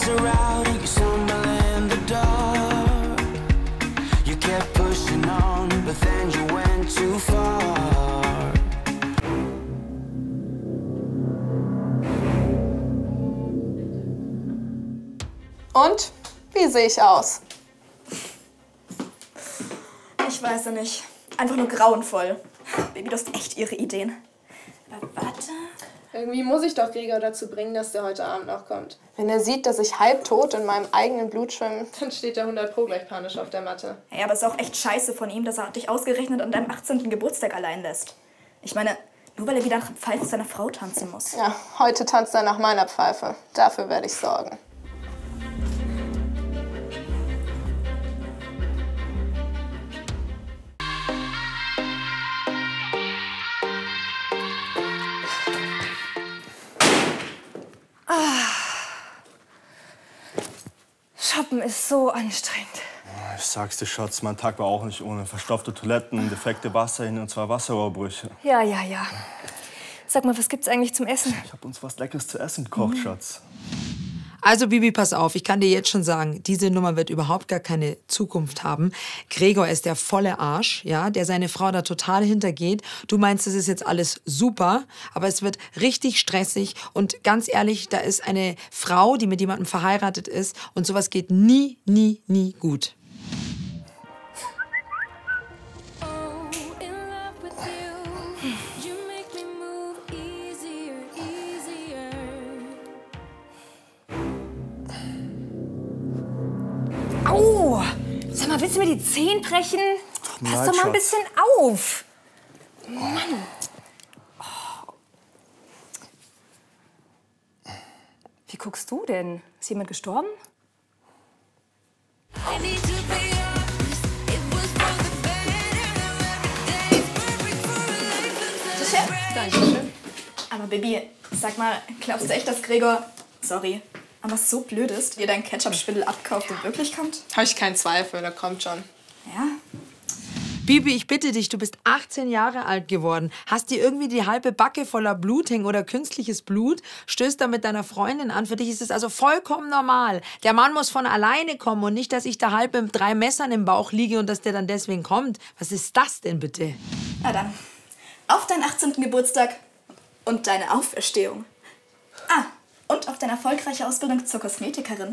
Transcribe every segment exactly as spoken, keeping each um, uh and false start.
her out and you stumble in the dark. You kept pushing on, but then you went too far. Und? Wie sehe ich aus? Ich weiß ja nicht. Einfach nur grauenvoll. Baby, du hast echt ihre Ideen. Aber warte. Irgendwie muss ich doch Gregor dazu bringen, dass der heute Abend noch kommt. Wenn er sieht, dass ich halbtot in meinem eigenen Blut schwimme, dann steht der hundert Pro gleich panisch auf der Matte. Ja, aber es ist auch echt scheiße von ihm, dass er dich ausgerechnet an deinem achtzehnten Geburtstag allein lässt. Ich meine, nur weil er wieder nach Pfeife seiner Frau tanzen muss. Ja, heute tanzt er nach meiner Pfeife. Dafür werde ich sorgen. Shoppen ist so anstrengend. Ich sag's dir, Schatz, mein Tag war auch nicht ohne verstopfte Toiletten, defekte Wasserhähne und zwei Wasserrohrbrüche. Ja, ja, ja. Sag mal, was gibt's eigentlich zum Essen? Ich hab uns was Leckeres zu essen gekocht, mhm. Schatz. Also Bibi, pass auf, ich kann dir jetzt schon sagen, diese Nummer wird überhaupt gar keine Zukunft haben. Gregor ist der volle Arsch, ja, der seine Frau da total hintergeht. Du meinst, das ist jetzt alles super, aber es wird richtig stressig. Und ganz ehrlich, da ist eine Frau, die mit jemandem verheiratet ist und sowas geht nie, nie, nie gut. Au! Sag mal, willst du mir die Zehen brechen? Ach, pass doch mal ein bisschen auf. Mann. Oh. Wie guckst du denn? Ist jemand gestorben? Sicher? Dankeschön. Aber Baby, sag mal, glaubst du echt, dass Gregor, sorry, aber was so blöd ist, dir dein Ketchup-Schwindel abkauft und wirklich kommt? Habe ich keinen Zweifel, der kommt schon. Ja. Bibi, ich bitte dich, du bist achtzehn Jahre alt geworden. Hast dir irgendwie die halbe Backe voller Blut hängen oder künstliches Blut? Stößt da mit deiner Freundin an. Für dich ist es also vollkommen normal. Der Mann muss von alleine kommen und nicht, dass ich da halb mit drei Messern im Bauch liege und dass der dann deswegen kommt. Was ist das denn bitte? Na dann, auf deinen achtzehnten Geburtstag und deine Auferstehung. Ah, und auf deine erfolgreiche Ausbildung zur Kosmetikerin.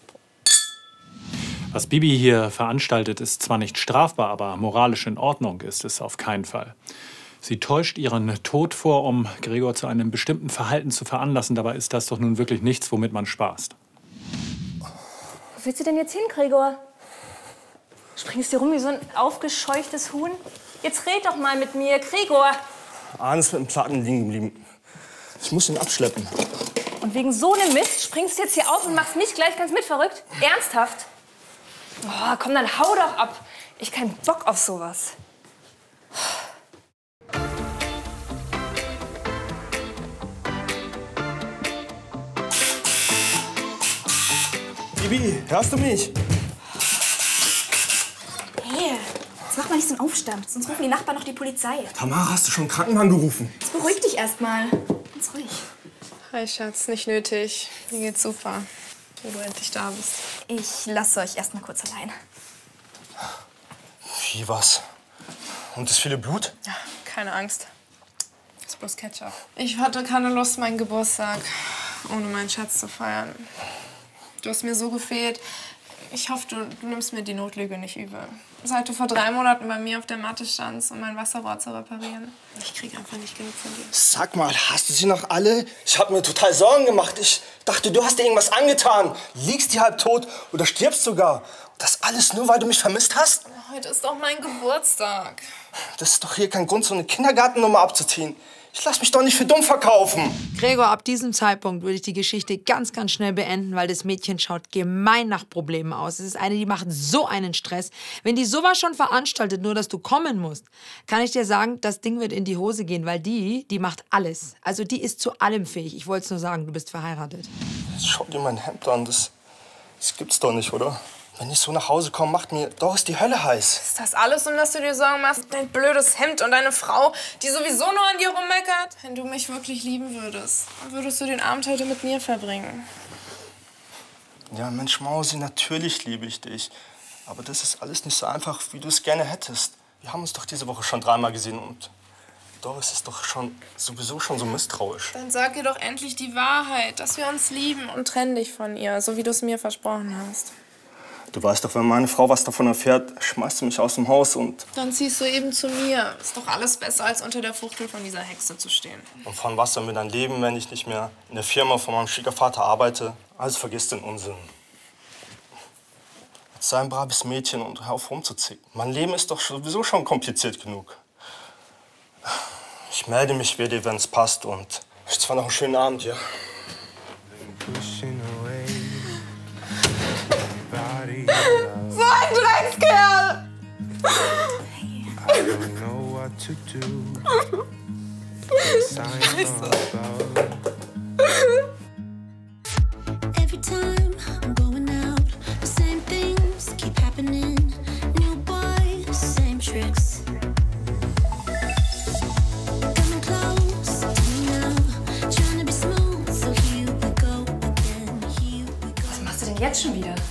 Was Bibi hier veranstaltet, ist zwar nicht strafbar, aber moralisch in Ordnung ist es auf keinen Fall. Sie täuscht ihren Tod vor, um Gregor zu einem bestimmten Verhalten zu veranlassen. Dabei ist das doch nun wirklich nichts, womit man spaßt. Wo willst du denn jetzt hin, Gregor? Springst du rum wie so ein aufgescheuchtes Huhn? Jetzt red doch mal mit mir, Gregor. Arne ist mit dem Platten liegen geblieben. Ich muss ihn abschleppen. Und wegen so einem Mist springst du jetzt hier auf und machst mich gleich ganz mitverrückt? Ernsthaft? Oh, komm, dann hau doch ab. Ich hab keinen Bock auf sowas. Bibi, hörst du mich? Hey, jetzt mach mal nicht so einen Aufstand, sonst rufen die Nachbarn noch die Polizei. Tamara, hast du schon einen Krankenwagen gerufen? Jetzt beruhig dich erst mal. Ganz ruhig. Hi, Schatz, nicht nötig. Mir geht's super, wo du endlich da bist. Ich lasse euch erst mal kurz allein. Wie was? Und das viele Blut? Ja, keine Angst. Das ist bloß Ketchup. Ich hatte keine Lust, meinen Geburtstag ohne meinen Schatz zu feiern. Du hast mir so gefehlt. Ich hoffe, du, du nimmst mir die Notlüge nicht übel. Seit du vor drei Monaten bei mir auf der Matte standst, um mein Wasserrohr zu reparieren. Ich krieg einfach nicht genug von dir. Sag mal, hast du sie noch alle? Ich hab mir total Sorgen gemacht. Ich dachte, du hast dir irgendwas angetan. Liegst hier halb tot oder stirbst sogar. Das alles nur, weil du mich vermisst hast? Heute ist doch mein Geburtstag. Das ist doch hier kein Grund, so eine Kindergartennummer abzuziehen. Ich lass mich doch nicht für dumm verkaufen. Gregor, ab diesem Zeitpunkt würde ich die Geschichte ganz, ganz schnell beenden, weil das Mädchen schaut gemein nach Problemen aus. Es ist eine, die macht so einen Stress. Wenn die sowas schon veranstaltet, nur dass du kommen musst, kann ich dir sagen, das Ding wird in die Hose gehen, weil die, die macht alles. Also die ist zu allem fähig. Ich wollte es nur sagen, du bist verheiratet. Schau dir mein Hemd an, das, das gibt's doch nicht, oder? Wenn ich so nach Hause komme, macht mir doch ist die Hölle heiß. Ist das alles, um das du dir Sorgen machst? Dein blödes Hemd und deine Frau, die sowieso nur an dir rummeckert? Wenn du mich wirklich lieben würdest, dann würdest du den Abend heute mit mir verbringen. Ja, Mensch, Mausi, natürlich liebe ich dich. Aber das ist alles nicht so einfach, wie du es gerne hättest. Wir haben uns doch diese Woche schon dreimal gesehen und Doris ist doch schon sowieso schon so misstrauisch. Dann sag ihr doch endlich die Wahrheit, dass wir uns lieben und trenn dich von ihr, so wie du es mir versprochen hast. Du weißt doch, wenn meine Frau was davon erfährt, schmeißt du mich aus dem Haus und... Dann ziehst du eben zu mir. Ist doch alles besser, als unter der Fuchtel von dieser Hexe zu stehen. Und von was soll mir dann leben, wenn ich nicht mehr in der Firma von meinem Schwiegervater arbeite? Also vergiss den Unsinn. Jetzt sei ein braves Mädchen und hör auf rumzuzicken. Mein Leben ist doch sowieso schon kompliziert genug. Ich melde mich wieder, wenn es passt und es war noch einen schönen Abend hier. So ein Dreckskerl! Scheiße. Every time I'm going out, the same things keep happening. New boy, same tricks. Coming close to me now, trying to be smooth, so here we go again. Here we go. Was machst du denn jetzt schon wieder?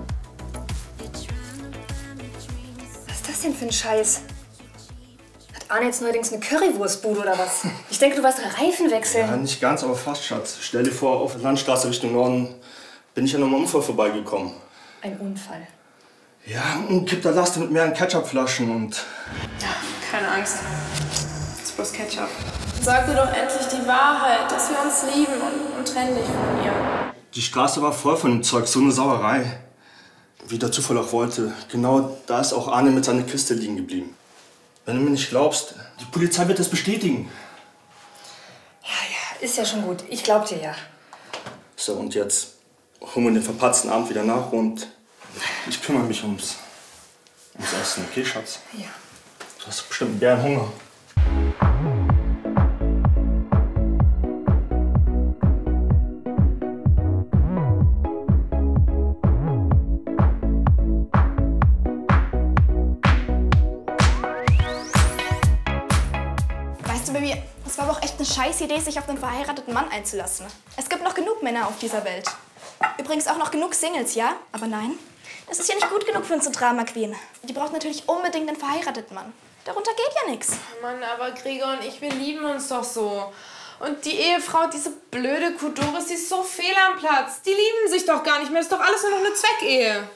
Was ist das denn für ein Scheiß? Hat Arne jetzt neuerdings eine Currywurstbude oder was? Ich denke, du warst Reifen wechseln. Ja, nicht ganz, aber fast, Schatz. Stell dir vor, auf der Landstraße Richtung Norden bin ich an einem Unfall vorbeigekommen. Ein Unfall. Ja, ein kippter Laster mit mehreren Ketchupflaschen und... Ja, keine Angst. Das ist bloß Ketchup. Sag dir doch endlich die Wahrheit, dass wir uns lieben und, und trenn dich von ihr. Die Straße war voll von dem Zeug, so eine Sauerei. Wie der Zufall auch wollte, genau da ist auch Arne mit seiner Kiste liegen geblieben. Wenn du mir nicht glaubst, die Polizei wird das bestätigen. Ja, ja, ist ja schon gut. Ich glaub dir ja. So, und jetzt holen wir den verpatzten Abend wieder nach und ich kümmere mich ums, ums Essen, okay, Schatz? Ja. Du hast bestimmt gern Hunger. Weißt du, Baby, es war aber auch echt eine scheiß Idee, sich auf einen verheirateten Mann einzulassen. Es gibt noch genug Männer auf dieser Welt. Übrigens auch noch genug Singles, ja? Aber nein, das ist ja nicht gut genug für unsere Drama-Queen. Die braucht natürlich unbedingt einen verheirateten Mann. Darunter geht ja nichts. Mann, aber Gregor und ich, wir lieben uns doch so. Und die Ehefrau, diese blöde Kuh Doris, die ist so fehl am Platz. Die lieben sich doch gar nicht mehr. Das ist doch alles nur noch eine Zweckehe.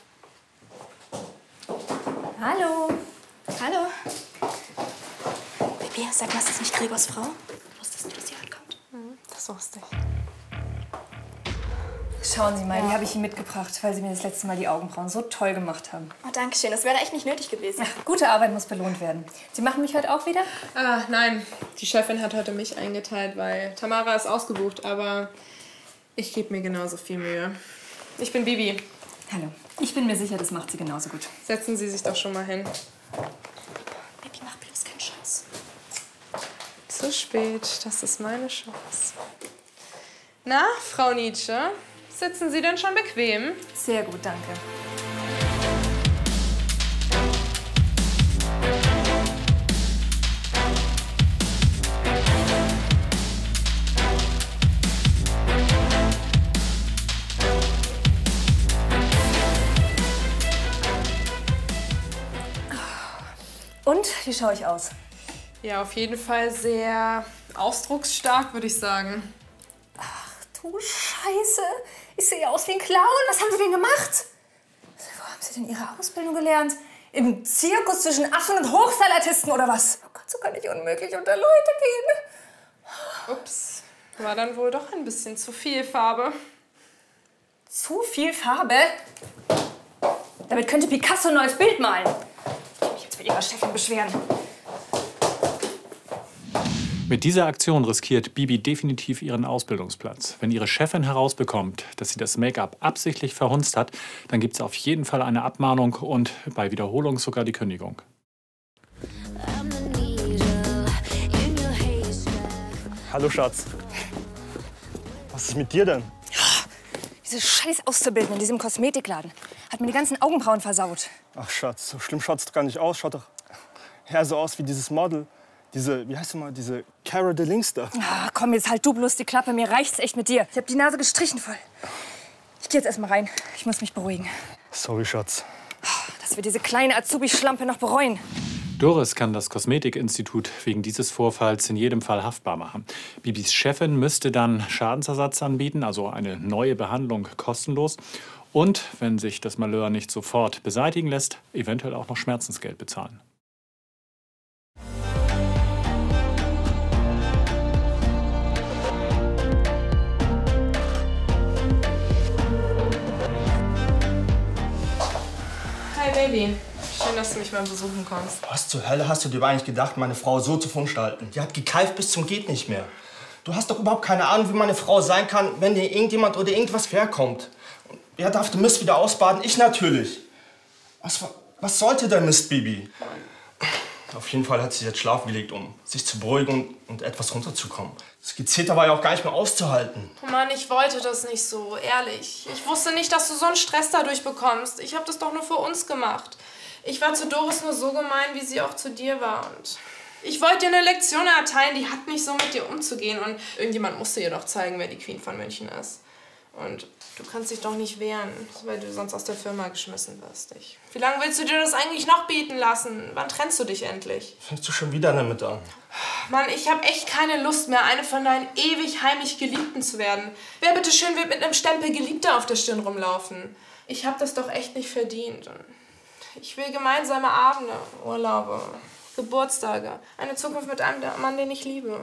Hallo. Hallo. Baby, sag mal, ist das nicht Gregors Frau? Wusstest du, dass sie heute kommt? Mhm, das wusste ich. Schauen Sie mal, die habe ich Ihnen mitgebracht, weil Sie mir das letzte Mal die Augenbrauen so toll gemacht haben. Oh, danke schön. Das wäre echt nicht nötig gewesen. Ach, gute Arbeit muss belohnt werden. Sie machen mich heute auch wieder? Ah, nein. Die Chefin hat heute mich eingeteilt, weil Tamara ist ausgebucht. Aber ich gebe mir genauso viel Mühe. Ich bin Bibi. Hallo. Ich bin mir sicher, das macht sie genauso gut. Setzen Sie sich doch schon mal hin. Baby, mach bloß keinen Scheiß. Zu spät. Das ist meine Chance. Na, Frau Nietzsche? Sitzen Sie denn schon bequem? Sehr gut, danke. Und, wie schaue ich aus? Ja, auf jeden Fall sehr ausdrucksstark, würde ich sagen. Du Scheiße, ich sehe aus wie ein Clown. Was haben Sie denn gemacht? Wo haben Sie denn Ihre Ausbildung gelernt? Im Zirkus zwischen Affen und Hochsalatisten oder was? Oh Gott, so kann ich unmöglich unter Leute gehen. Ups, war dann wohl doch ein bisschen zu viel Farbe. Zu viel Farbe? Damit könnte Picasso ein neues Bild malen. Ich will mich jetzt mit Ihrer Chefin beschweren. Mit dieser Aktion riskiert Bibi definitiv ihren Ausbildungsplatz. Wenn ihre Chefin herausbekommt, dass sie das Make-up absichtlich verhunzt hat, dann gibt es auf jeden Fall eine Abmahnung und bei Wiederholung sogar die Kündigung. Hallo, Schatz. Was ist mit dir denn? Diese scheiß Auszubildende in diesem Kosmetikladen hat mir die ganzen Augenbrauen versaut. Ach, Schatz, so schlimm schaut's doch gar nicht aus. Schaut doch eher so aus wie dieses Model. Diese, wie heißt sie mal, diese Cara Delevingne da. Ah, komm, jetzt halt du bloß die Klappe. Mir reicht's echt mit dir. Ich hab die Nase gestrichen voll. Ich Ich geh jetzt erst mal rein. Ich muss mich beruhigen. Sorry, Schatz. Dass wir diese kleine Azubi-Schlampe noch bereuen. Doris kann das Kosmetikinstitut wegen dieses Vorfalls in jedem Fall haftbar machen. Bibis Chefin müsste dann Schadensersatz anbieten, also eine neue Behandlung kostenlos. Und, wenn sich das Malheur nicht sofort beseitigen lässt, eventuell auch noch Schmerzensgeld bezahlen. Hi Baby, schön, dass du mich mal besuchen kommst. Was zur Hölle hast du dir eigentlich gedacht, meine Frau so zu verunstalten? Die hat gekeift bis zum geht nicht mehr. Du hast doch überhaupt keine Ahnung, wie meine Frau sein kann, wenn dir irgendjemand oder irgendwas querkommt. Wer darf den Mist wieder ausbaden? Ich natürlich. Was, was sollte der Mist, Bibi? Auf jeden Fall hat sie jetzt Schlaf gelegt, um sich zu beruhigen und etwas runterzukommen. Das Gezeter war ja auch gar nicht mehr auszuhalten. Oh Mann, ich wollte das nicht so, ehrlich. Ich wusste nicht, dass du so einen Stress dadurch bekommst. Ich habe das doch nur für uns gemacht. Ich war zu Doris nur so gemein, wie sie auch zu dir war. Und ich wollte dir eine Lektion erteilen, die hat nicht so mit dir umzugehen. Und irgendjemand musste ihr doch zeigen, wer die Queen von München ist. Und du kannst dich doch nicht wehren, weil du sonst aus der Firma geschmissen wirst. Ich. Wie lange willst du dir das eigentlich noch bieten lassen? Wann trennst du dich endlich? Fängst du schon wieder damit an? Mann, ich habe echt keine Lust mehr, eine von deinen ewig heimlich Geliebten zu werden. Wer bitteschön wird mit einem Stempel Geliebter auf der Stirn rumlaufen? Ich habe das doch echt nicht verdient. Und ich will gemeinsame Abende, Urlaube, Geburtstage, eine Zukunft mit einem Mann, den ich liebe.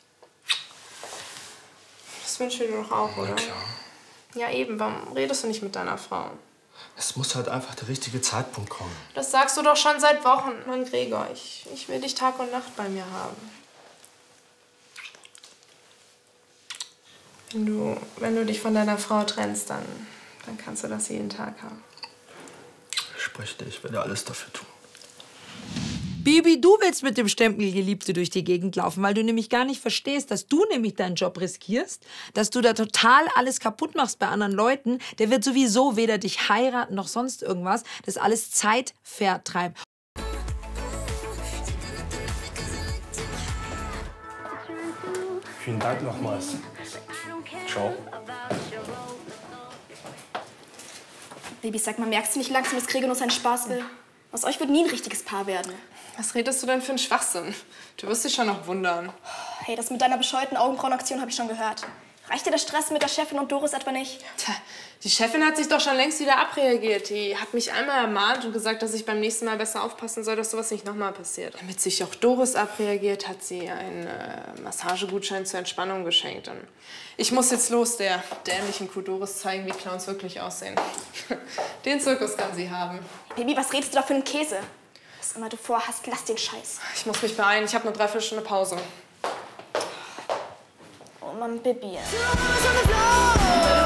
Das wünschst du dir doch auch, oder? Na klar. Ja eben, warum redest du nicht mit deiner Frau? Es muss halt einfach der richtige Zeitpunkt kommen. Das sagst du doch schon seit Wochen. Mann, Gregor, ich, ich will dich Tag und Nacht bei mir haben. Wenn du, wenn du dich von deiner Frau trennst, dann, dann kannst du das jeden Tag haben. Ich spreche dir, ich werde alles dafür tun. Bibi, du willst mit dem Stempel Geliebte durch die Gegend laufen, weil du nämlich gar nicht verstehst, dass du nämlich deinen Job riskierst, dass du da total alles kaputt machst bei anderen Leuten. Der wird sowieso weder dich heiraten noch sonst irgendwas. Das ist alles Zeitvertreib. Vielen Dank nochmals. Ciao. Baby, sag mal, merkst du nicht langsam, dass Gregor nur seinen Spaß will? Aus euch wird nie ein richtiges Paar werden. Was redest du denn für einen Schwachsinn? Du wirst dich schon noch wundern. Hey, das mit deiner bescheuerten Augenbrauenaktion habe ich schon gehört. Reicht dir der Stress mit der Chefin und Doris etwa nicht? Tja, die Chefin hat sich doch schon längst wieder abreagiert. Die hat mich einmal ermahnt und gesagt, dass ich beim nächsten Mal besser aufpassen soll, dass sowas nicht nochmal passiert. Damit sich auch Doris abreagiert, hat sie einen äh, Massagegutschein zur Entspannung geschenkt. Und ich muss jetzt los der dämlichen Kuh Doris zeigen, wie Clowns wirklich aussehen. Den Zirkus kann sie haben. Baby, was redest du da für einen Käse? Was immer du vorhast, lass den Scheiß. Ich muss mich beeilen, ich habe nur dreiviertel Stunde Pause. Oh Mann, Baby. Two on the floor.